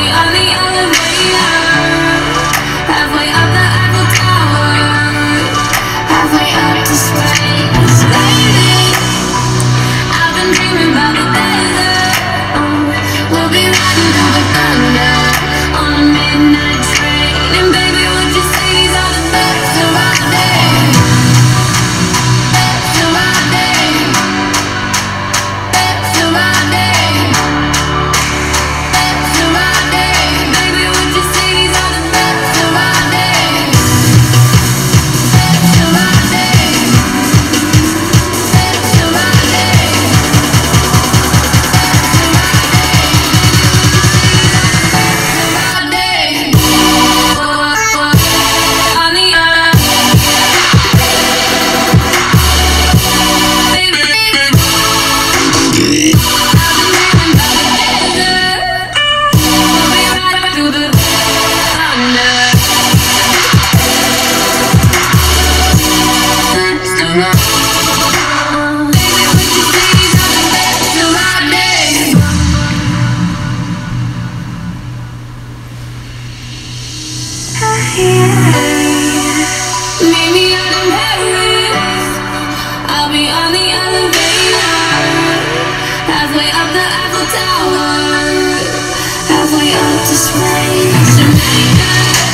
on the elevator, halfway up the Eiffel Tower, halfway up to space. Lately, I've been dreaming about the desert. We'll be riding through the thunder on a midnight train. And baby, would you say these are the best of our days? Best of our days. Best of our days. Best of our days. Baby, would you say these are the best of our days? Best of our days. Best of our days. Meet me out in Paris. I'll be on the elevator, halfway up the Eiffel Tower, halfway up to space. Jamaica.